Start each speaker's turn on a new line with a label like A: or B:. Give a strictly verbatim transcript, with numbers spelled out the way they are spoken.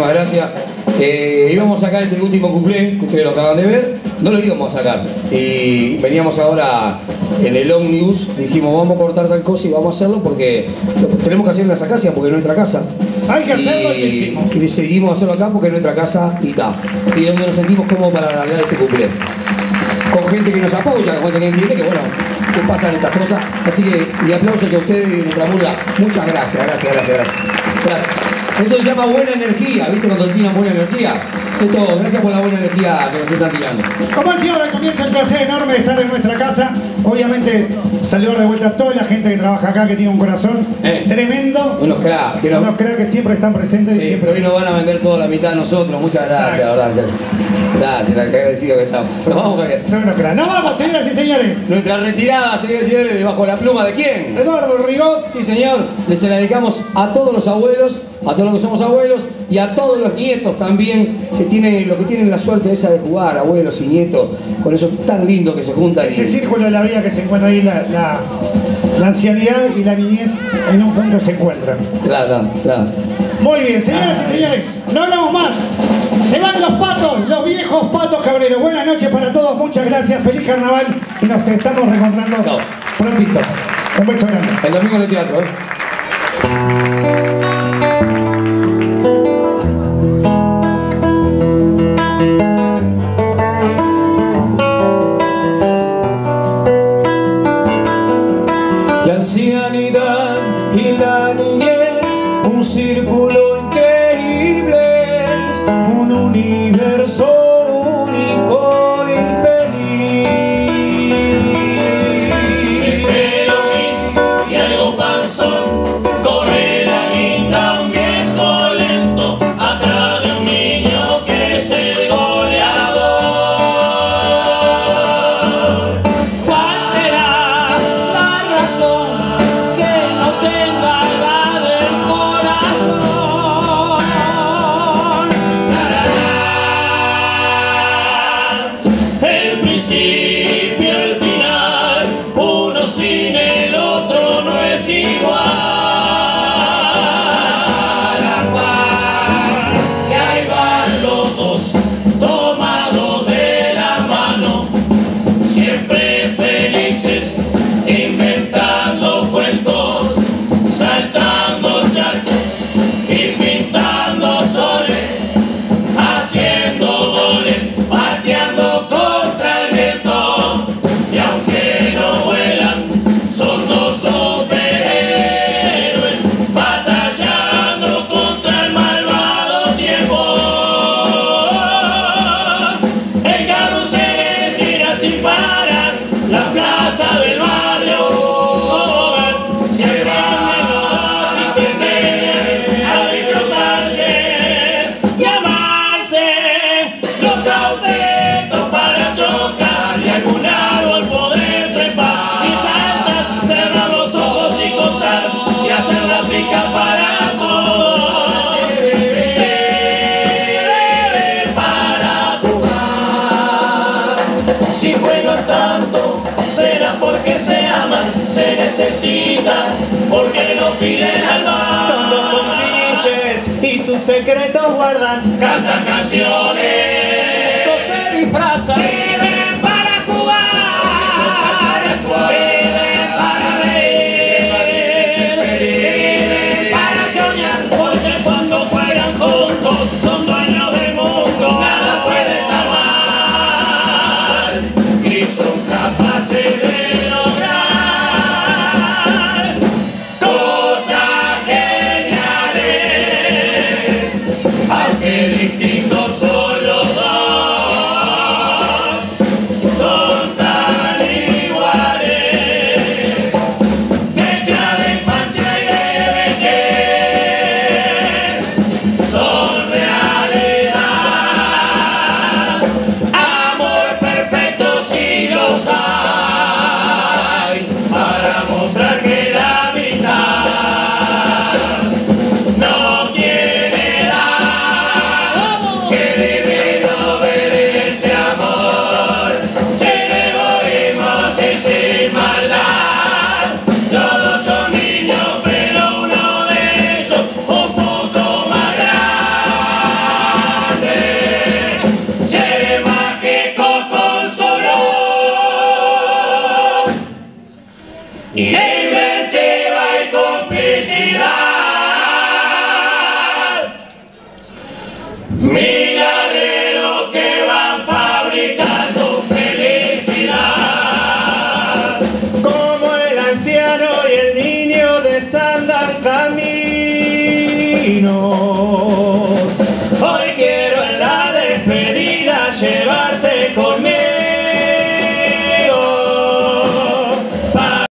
A: Gracias. Eh, íbamos a sacar este último cuplé, que ustedes lo acaban de ver, no lo íbamos a sacar. Y veníamos ahora en el ómnibus, dijimos vamos a cortar tal cosa y vamos a hacerlo porque tenemos que hacer en las acacias porque es nuestra casa.
B: Hay que hacerlo y,
A: y, y decidimos hacerlo acá porque es nuestra casa y está. Y donde nos sentimos cómodos para alargar este cuplé. Con gente que nos apoya, con gente que entiende que bueno, que pasan estas cosas. Así que mi aplauso a ustedes y de nuestra murga. Muchas gracias, gracias, gracias, gracias. Gracias. Esto se llama buena energía, ¿viste? Cuando tiran buena energía. Esto, gracias por la buena energía que nos están tirando.
B: Como decía al comienzo, el placer enorme de estar en nuestra casa. Obviamente, saludar de vuelta a toda la gente que trabaja acá, que tiene un corazón eh. tremendo.
A: Unos cracks.
B: No... Unos cracks que siempre están presentes.
A: Sí,
B: y siempre...
A: pero hoy nos van a vender toda la mitad a nosotros. Muchas gracias, la verdad. Gracias, qué agradecido que estamos. Nos vamos, Javier.
B: Son unos cracks. Nos vamos, señoras y señores.
A: Nuestra retirada, señores y señores, debajo la pluma de quién?
B: Eduardo Rigot.
A: Sí, señor. Les la dedicamos a todos los abuelos, a todos los que somos abuelos y a todos los nietos también, que tienen, lo que tienen la suerte esa de jugar, abuelos y nietos, con eso tan lindo que se juntan.
B: Ese
A: y...
B: círculo de la vida que se encuentra ahí, la, la, la ancianidad y la niñez en un punto se encuentran.
A: Claro, claro.
B: Muy bien, señoras y señores, no hablamos más. Se van los patos, los viejos patos cabreros. Buenas noches para todos, muchas gracias, feliz carnaval y nos estamos reencontrando Chao. prontito. Un beso grande.
A: El domingo en el teatro, ¿eh?
C: La ancianidad y la niñez, un círculo increíble, un universo único y feliz.
D: El pelo gris y algo panzón, corre la guinda, un viejo lento, atrás de un niño que es el goleador. ¿Cuál será la razón que no tenga la del corazón? El principio, el final, uno sin el otro no es igual. Y ahí van los dos, tomados de la mano, siempre felices, inventando cuentos, saltando charcos y pintando soles, haciendo goles, pateando contra el viento. Y aunque no vuelan, son dos superhéroes, batallando contra el malvado tiempo. El carrusel gira sin parar, la plaza del barrio se van los y se enseñan a disfrutarse y amarse. Los autos para chocar y algún árbol poder trepar y saltar, cerrar los ojos y contar y hacer la pica para todos. Se bebe para jugar. Si juegan tanto, será porque se aman, se necesitan, porque lo piden al mar.
C: Son dos compinches y sus secretos guardan.
D: Cantan canciones,
C: Se disfrazan.
D: viven para jugar, viven para reír, viven para soñar, porque cuando juegan juntos son dueños del mundo. Nada puede estar mal y son capaces de lograr cosas geniales, aunque distintos son los dos. Son tan iguales, mezcla de infancia y de vejez, son realidad, amor perfecto si los hay, para mostrar que la amistad no tiene edad. felicidad. Milagreros que van fabricando felicidad.
C: Como el anciano y el niño desandan camino.